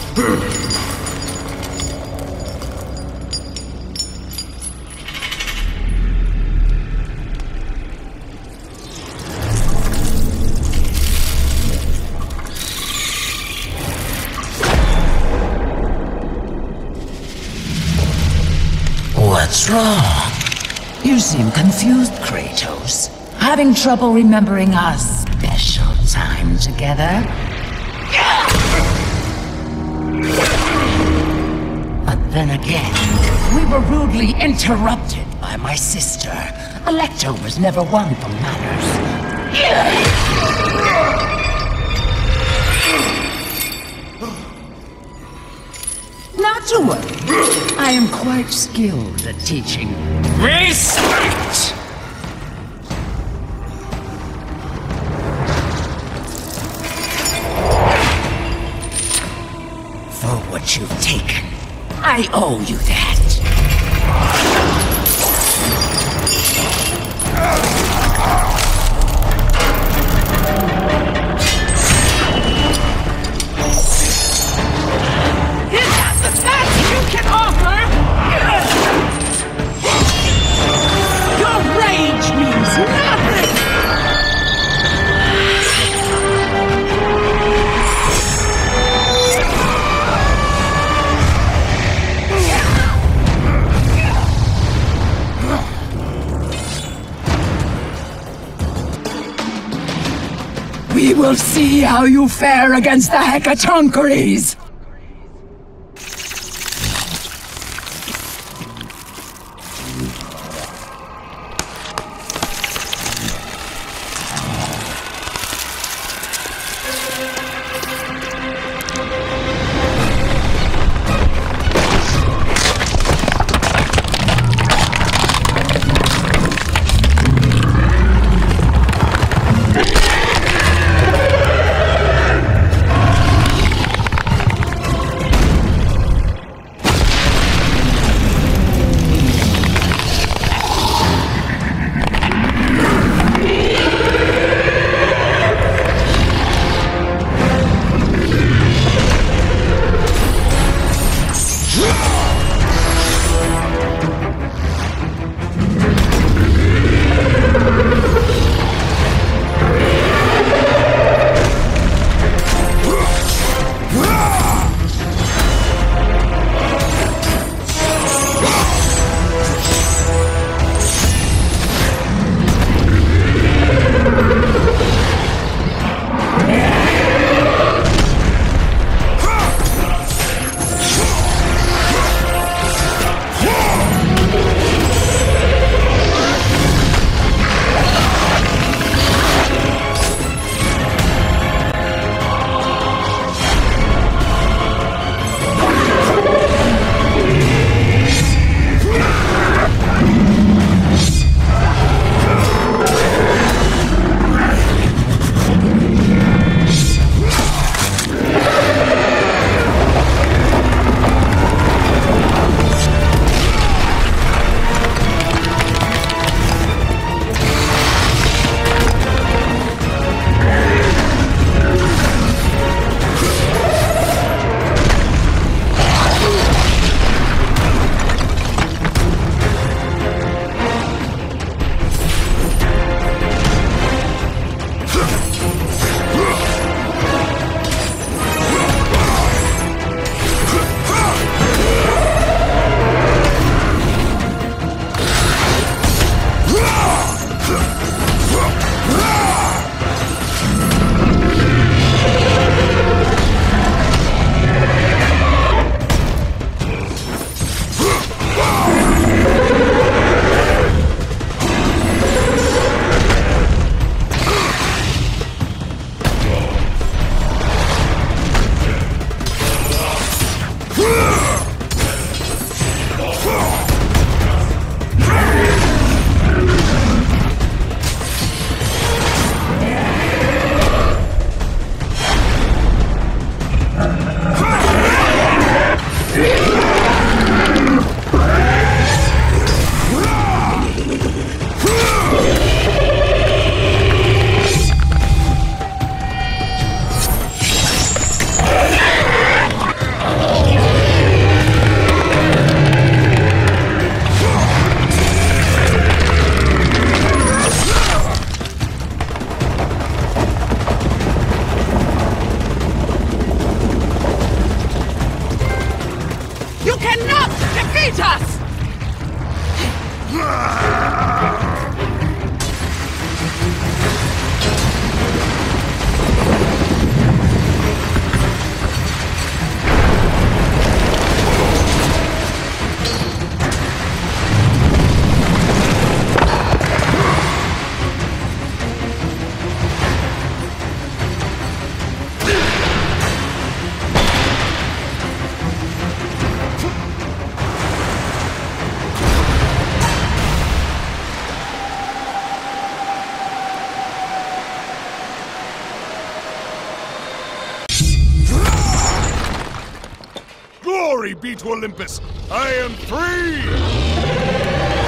What's wrong? You seem confused, Kratos. Having trouble remembering our special time together? But then again, we were rudely interrupted by my sister. A leftovers never one for manners. Not to worry. I am quite skilled at teaching respect. For what you've taken, I owe you that. We will see how you fare against the Hecatoncheires! glory be to Olympus! I am free!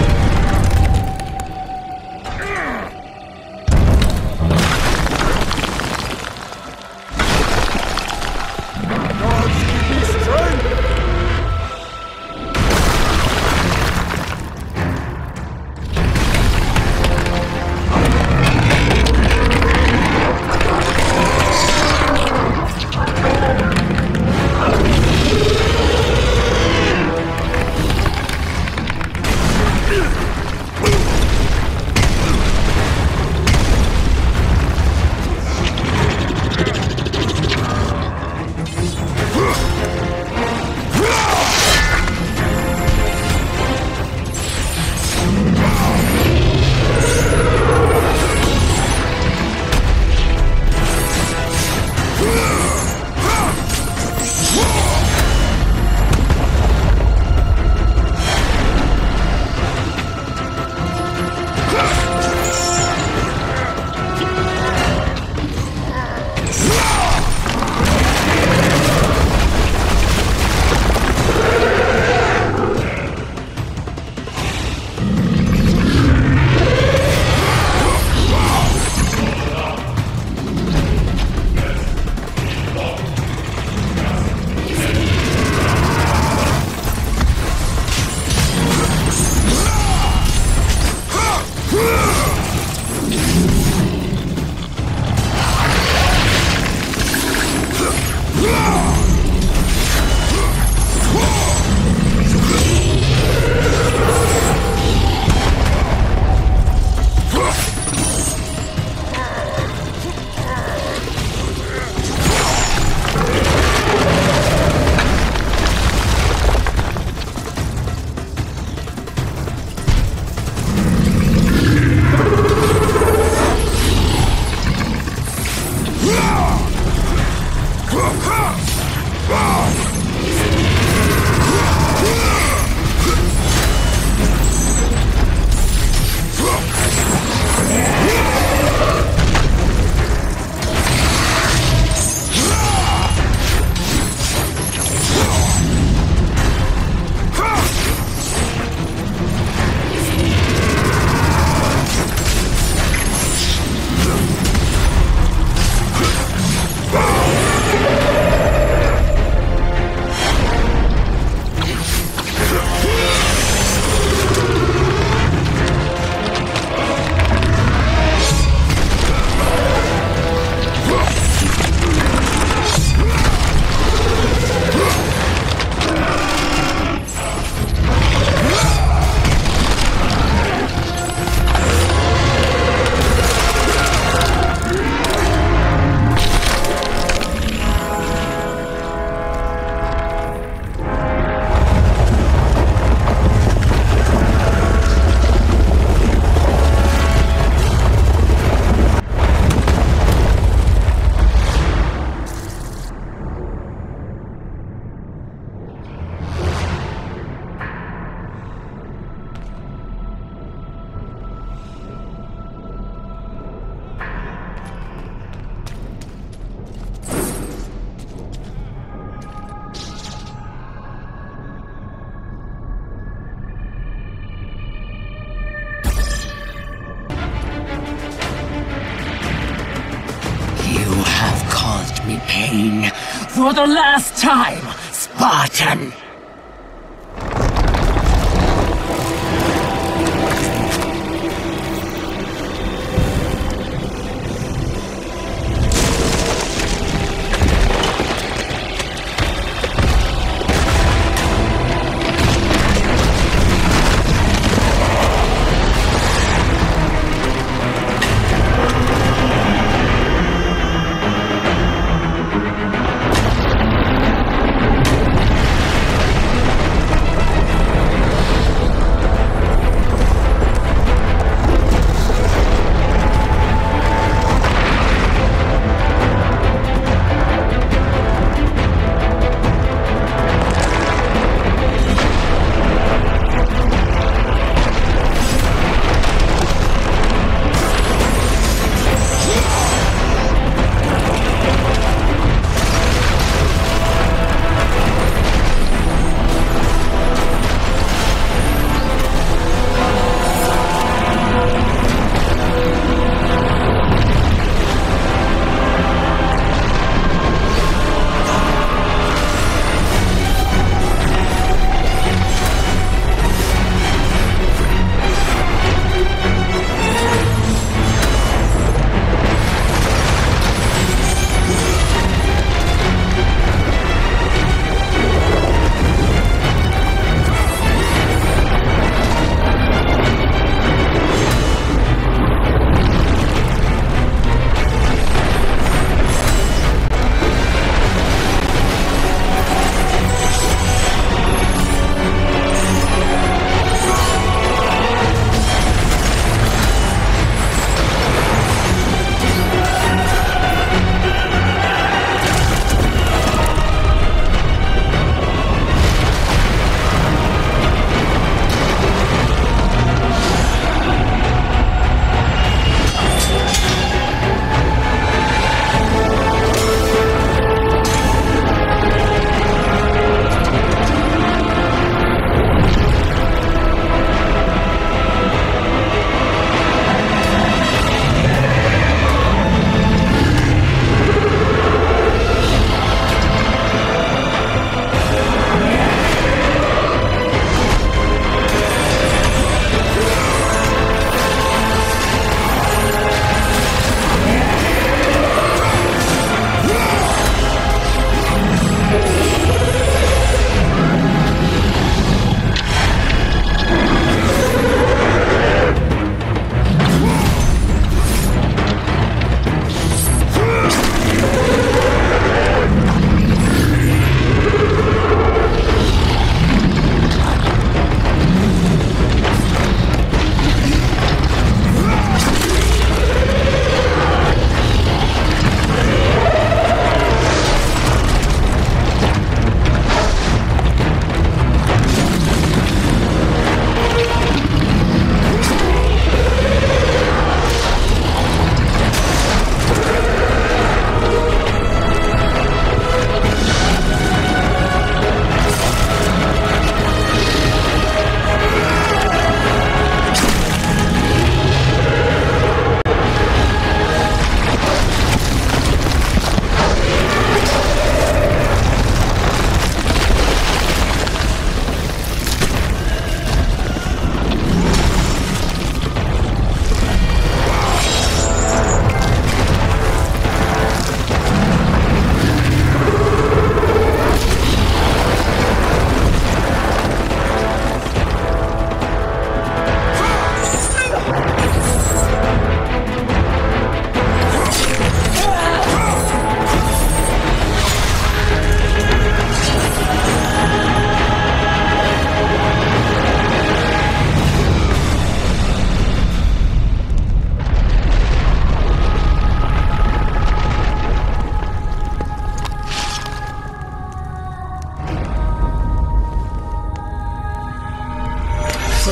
pain for the last time, Spartan!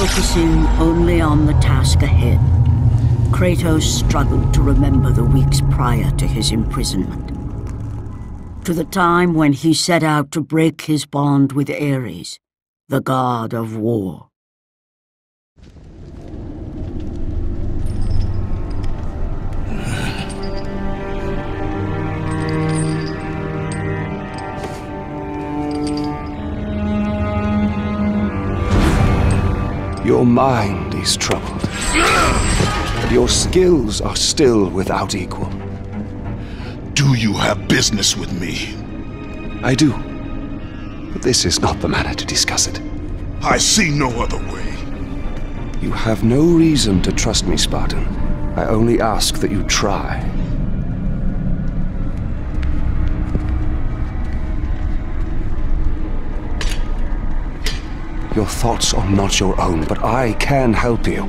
Focusing only on the task ahead, Kratos struggled to remember the weeks prior to his imprisonment. To the time when he set out to break his bond with Ares, the god of war. Your mind is troubled, but your skills are still without equal. Do you have business with me? I do, but this is not the manner to discuss it. I see no other way. You have no reason to trust me, Spartan. I only ask that you try. Your thoughts are not your own, but I can help you.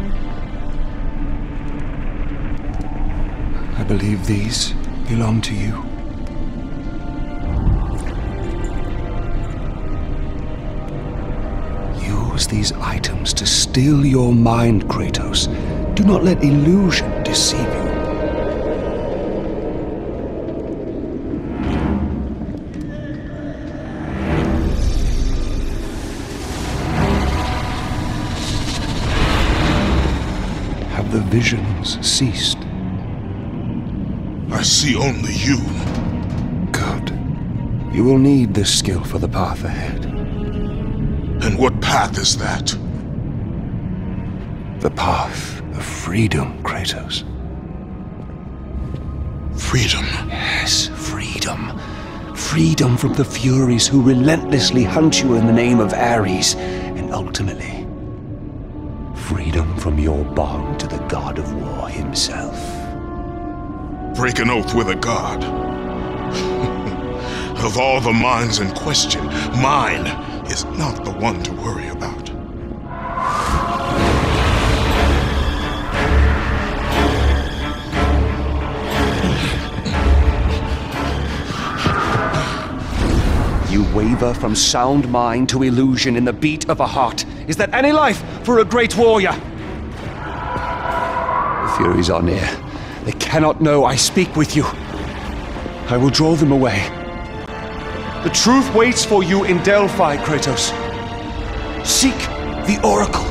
I believe these belong to you. Use these items to still your mind, Kratos. Do not let illusion deceive you. Have the visions ceased? I see only you. Good. You will need this skill for the path ahead. And what path is that? The path of freedom, Kratos. Freedom? Yes, freedom. Freedom from the Furies who relentlessly hunt you in the name of Ares, and ultimately, freedom from your bond to the god of war himself. Break an oath with a god. Of all the minds in question, mine is not the one to worry about. You waver from sound mind to illusion in the beat of a heart. Is that any life for a great warrior? The Furies are near. They cannot know I speak with you. I will draw them away. The truth waits for you in Delphi, Kratos. Seek the Oracle.